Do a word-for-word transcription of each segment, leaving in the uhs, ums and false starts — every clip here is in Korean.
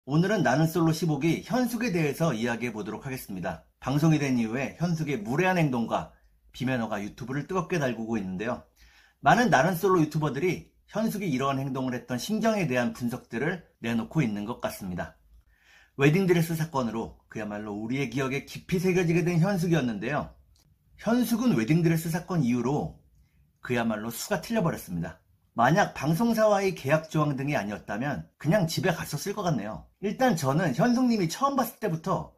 오늘은 나는 솔로 십오 기 현숙에 대해서 이야기해 보도록 하겠습니다. 방송이 된 이후에 현숙의 무례한 행동과 비매너가 유튜브를 뜨겁게 달구고 있는데요. 많은 나는 솔로 유튜버들이 현숙이 이러한 행동을 했던 심경에 대한 분석들을 내놓고 있는 것 같습니다. 웨딩드레스 사건으로 그야말로 우리의 기억에 깊이 새겨지게 된 현숙이었는데요. 현숙은 웨딩드레스 사건 이후로 그야말로 수가 틀려버렸습니다. 만약 방송사와의 계약 조항 등이 아니었다면 그냥 집에 갔었을 것 같네요. 일단 저는 현숙님이 처음 봤을 때부터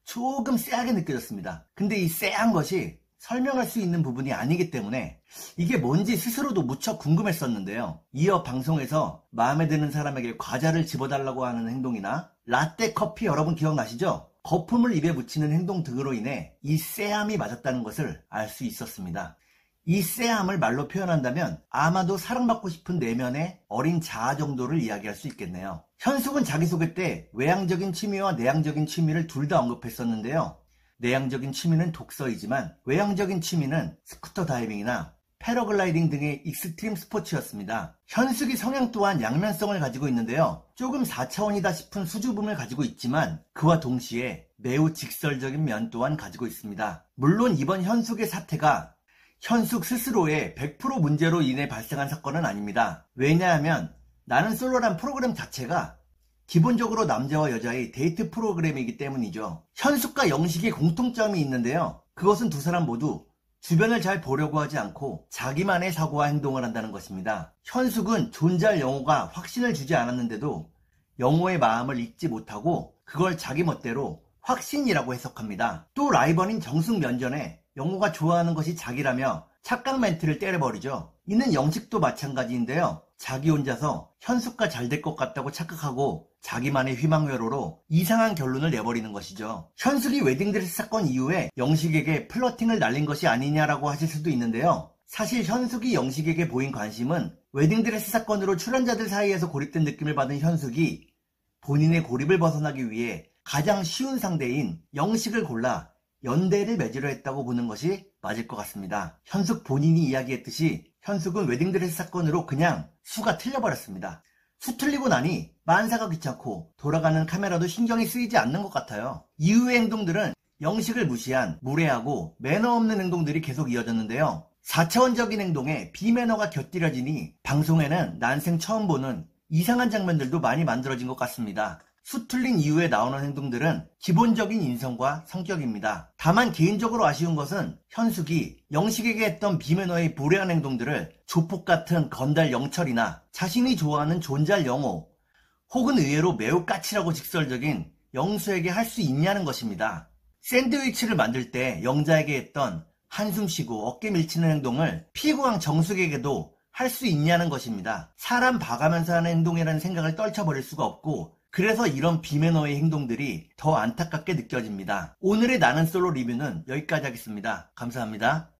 조금 쎄하게 느껴졌습니다. 근데 이 쎄한 것이 설명할 수 있는 부분이 아니기 때문에 이게 뭔지 스스로도 무척 궁금했었는데요. 이어 방송에서 마음에 드는 사람에게 과자를 집어달라고 하는 행동이나 라떼 커피, 여러분 기억나시죠? 거품을 입에 묻히는 행동 등으로 인해 이 쎄함이 맞았다는 것을 알 수 있었습니다. 이 쎄함을 말로 표현한다면 아마도 사랑받고 싶은 내면의 어린 자아 정도를 이야기할 수 있겠네요. 현숙은 자기소개 때 외향적인 취미와 내향적인 취미를 둘 다 언급했었는데요. 내향적인 취미는 독서이지만 외향적인 취미는 스쿠터 다이빙이나 패러글라이딩 등의 익스트림 스포츠였습니다. 현숙이 성향 또한 양면성을 가지고 있는데요. 조금 사 차원이다 싶은 수줍음을 가지고 있지만 그와 동시에 매우 직설적인 면 또한 가지고 있습니다. 물론 이번 현숙의 사태가 현숙 스스로의 백 퍼센트 문제로 인해 발생한 사건은 아닙니다. 왜냐하면 나는 솔로란 프로그램 자체가 기본적으로 남자와 여자의 데이트 프로그램이기 때문이죠. 현숙과 영식의 공통점이 있는데요. 그것은 두 사람 모두 주변을 잘 보려고 하지 않고 자기만의 사고와 행동을 한다는 것입니다. 현숙은 존재할 영호가 확신을 주지 않았는데도 영호의 마음을 읽지 못하고 그걸 자기 멋대로 확신이라고 해석합니다. 또 라이벌인 정숙 면전에 영호가 좋아하는 것이 자기라며 착각 멘트를 때려버리죠. 이는 영식도 마찬가지인데요. 자기 혼자서 현숙과 잘 될 것 같다고 착각하고 자기만의 희망회로로 이상한 결론을 내버리는 것이죠. 현숙이 웨딩드레스 사건 이후에 영식에게 플러팅을 날린 것이 아니냐라고 하실 수도 있는데요. 사실 현숙이 영식에게 보인 관심은 웨딩드레스 사건으로 출연자들 사이에서 고립된 느낌을 받은 현숙이 본인의 고립을 벗어나기 위해 가장 쉬운 상대인 영식을 골라 연대를 맺으려 했다고 보는 것이 맞을 것 같습니다. 현숙 본인이 이야기했듯이 현숙은 웨딩드레스 사건으로 그냥 수가 틀려버렸습니다. 수 틀리고 나니 만사가 귀찮고 돌아가는 카메라도 신경이 쓰이지 않는 것 같아요. 이후의 행동들은 영식을 무시한 무례하고 매너 없는 행동들이 계속 이어졌는데요. 사 차원적인 행동에 비매너가 곁들여지니 방송에는 난생 처음 보는 이상한 장면들도 많이 만들어진 것 같습니다. 수 틀린 이후에 나오는 행동들은 기본적인 인성과 성격입니다. 다만 개인적으로 아쉬운 것은 현숙이 영식에게 했던 비매너의 무례한 행동들을 조폭 같은 건달 영철이나 자신이 좋아하는 존잘 영호 혹은 의외로 매우 까칠하고 직설적인 영수에게 할 수 있냐는 것입니다. 샌드위치를 만들 때 영자에게 했던 한숨 쉬고 어깨 밀치는 행동을 피구왕 정숙에게도 할 수 있냐는 것입니다. 사람 봐가면서 하는 행동이라는 생각을 떨쳐버릴 수가 없고 그래서 이런 비매너의 행동들이 더 안타깝게 느껴집니다. 오늘의 나는 솔로 리뷰는 여기까지 하겠습니다. 감사합니다.